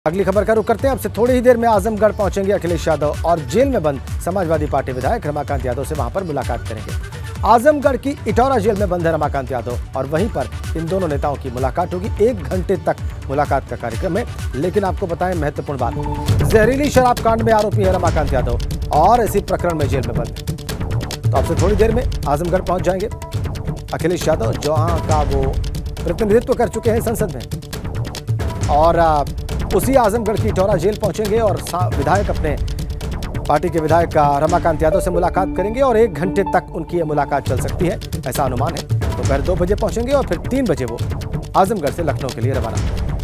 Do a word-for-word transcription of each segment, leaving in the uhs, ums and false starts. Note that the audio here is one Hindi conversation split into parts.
अगली खबर का रुख करते हैं। अब से थोड़ी ही देर में आजमगढ़ पहुंचेंगे अखिलेश यादव और जेल में बंद समाजवादी पार्टी विधायक रमाकांत यादव से वहां पर मुलाकात करेंगे। आजमगढ़ की इटौरा जेल में बंद है रमाकांत यादव और वहीं पर इन दोनों नेताओं की मुलाकात होगी। एक घंटे तक मुलाकात का कार्यक्रम है, लेकिन आपको बताएं महत्वपूर्ण बात, जहरीली शराब कांड में आरोपी है रमाकांत यादव और इसी प्रकरण में जेल में बंद है। तो अब से थोड़ी देर में आजमगढ़ पहुंच जाएंगे अखिलेश यादव, जहां का वो प्रतिनिधित्व कर चुके हैं संसद में, और उसी आजमगढ़ की इटौरा जेल पहुंचेंगे और विधायक अपने पार्टी के विधायक रमाकांत यादव से मुलाकात करेंगे और एक घंटे तक उनकी ये मुलाकात चल सकती है, ऐसा अनुमान है। दोपहर दो बजे पहुंचेंगे और फिर तीन बजे वो आजमगढ़ से लखनऊ के लिए रवाना।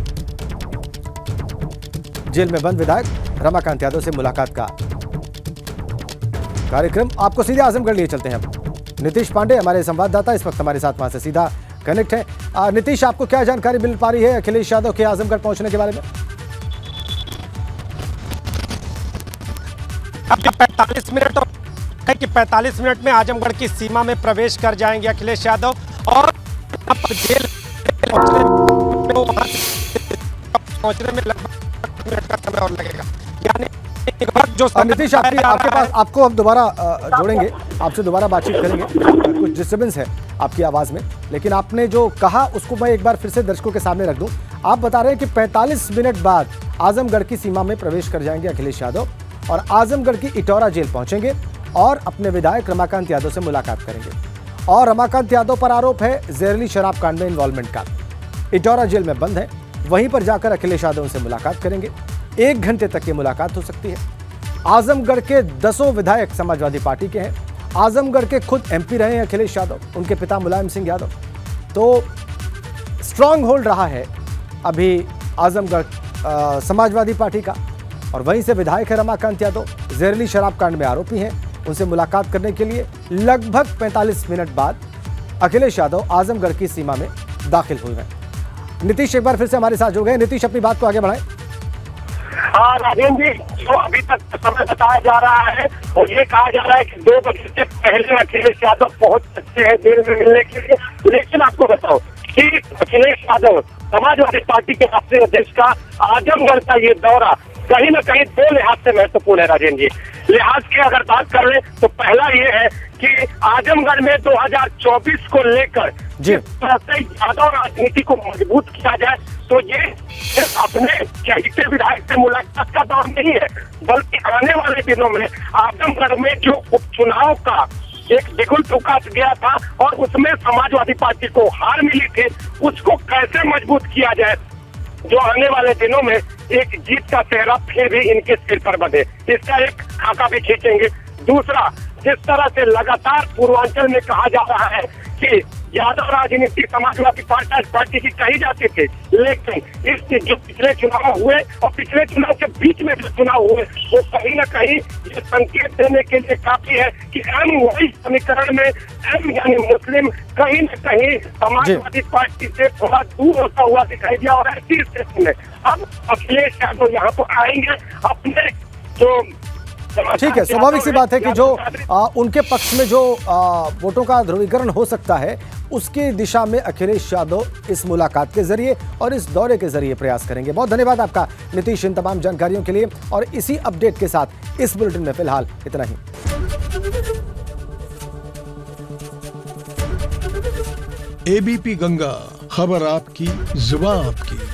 जेल में बंद विधायक रमाकांत यादव से मुलाकात का कार्यक्रम। आपको सीधे आजमगढ़ लिए चलते हैं। अब नीतीश पांडे हमारे संवाददाता इस वक्त हमारे साथ वहां से सीधा कनेक्ट है। आ, नीतीश, आपको क्या जानकारी मिल पा रही है अखिलेश यादव के आजमगढ़ पहुंचने के बारे में? अब पैंतालीस मिनट है कि पैंतालीस मिनट में आजमगढ़ की सीमा में प्रवेश कर जाएंगे अखिलेश यादव और जेल पहुंचने में लगभग मिनट का समय और लगेगा। यानी जो नीतीश, आपके आपके पास आपको हम दोबारा जोड़ेंगे, आपसे दोबारा बातचीत करेंगे। कुछ डिस्टर्बेंस है आपकी आवाज में, लेकिन आपने जो कहा उसको मैं एक बार फिर से दर्शकों के सामने रख दूं। आप बता रहे हैं कि पैंतालीस मिनट बाद आजमगढ़ की सीमा में प्रवेश कर जाएंगे अखिलेश यादव और आजमगढ़ की इटौरा जेल पहुंचेंगे और अपने विधायक रमाकांत यादव से मुलाकात करेंगे। और रमाकांत यादव पर आरोप है जहरीली शराब कांड में इन्वॉल्वमेंट का। इटौरा जेल में बंद है, वहीं पर जाकर अखिलेश यादव से मुलाकात करेंगे। एक घंटे तक ये मुलाकात हो सकती है। आजमगढ़ के दसों विधायक समाजवादी पार्टी के हैं। आजमगढ़ के खुद एमपी रहे हैं अखिलेश यादव, उनके पिता मुलायम सिंह यादव। तो स्ट्रांग होल्ड रहा है अभी आजमगढ़ समाजवादी पार्टी का, और वहीं से विधायक है रमाकांत यादव, जहरीली शराब कांड में आरोपी हैं। उनसे मुलाकात करने के लिए लगभग पैंतालीस मिनट बाद अखिलेश यादव आजमगढ़ की सीमा में दाखिल हुए हैं। नीतीश एक बार फिर से हमारे साथ जुड़ गए। नीतीश, अपनी बात को आगे बढ़ाएं। हाँ राजेंद्र जी, जो अभी तक समय बताया जा रहा है और ये कहा जा रहा है कि दो बजे से पहले अखिलेश यादव पहुंच सकते हैं जेल में मिलने के लिए। लेकिन आपको बताओ कि अखिलेश यादव समाजवादी पार्टी के राष्ट्रीय अध्यक्ष का आजमगढ़ का ये दौरा कहीं न कहीं दो लिहाज से महत्वपूर्ण है राजेंद्र जी। लिहाज की अगर बात कर ले तो पहला ये है कि आजमगढ़ में दो हज़ार चौबीस को लेकर जिस तरह से यादव राजनीति को मजबूत किया जाए, तो ये सिर्फ अपने चहेते विधायक से मुलाकात का दौर नहीं है, बल्कि आने वाले दिनों में आजमगढ़ में जो उपचुनाव का एक बिगुल फूका गया था और उसमें समाजवादी पार्टी को हार मिली थी, उसको कैसे मजबूत किया जाए, जो आने वाले दिनों में एक जीत का सेहरा फिर भी इनके सिर पर बंधे, इसका एक खाका भी खींचेंगे। दूसरा, जिस तरह से लगातार पूर्वांचल में कहा जा रहा है कि यादव राजनीति समाजवादी पार्टी की कही जाती थी, लेकिन इस जो पिछले चुनाव हुए और पिछले चुनाव के बीच में जो चुनाव हुए वो कहीं न कहीं ये संकेत देने के लिए काफी है कि एम वही समीकरण में एम यानी मुस्लिम कहीं न कहीं समाजवादी पार्टी से थोड़ा दूर होता हुआ दिखाई दिया। और ऐसी स्थिति में अब अखिलेश यादव यहाँ पर आएंगे अपने जो ठीक है, स्वाभाविक सी बात है कि जो आ, उनके पक्ष में जो आ, वोटों का ध्रुवीकरण हो सकता है उसकी दिशा में अखिलेश यादव इस मुलाकात के जरिए और इस दौरे के जरिए प्रयास करेंगे। बहुत धन्यवाद आपका नीतीश इन तमाम जानकारियों के लिए, और इसी अपडेट के साथ इस बुलेटिन में फिलहाल इतना ही। एबीपी गंगा, खबर आपकी, जुबान आपकी।